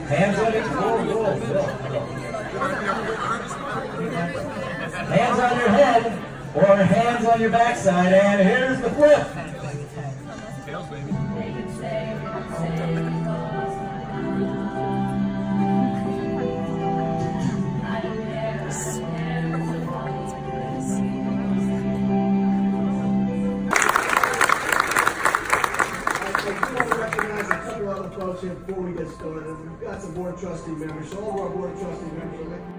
Hands on your hands on your head or hands on your backside, and here's the flip. Folks here before we get started. We've got some board trustee members, so all of our board trustee members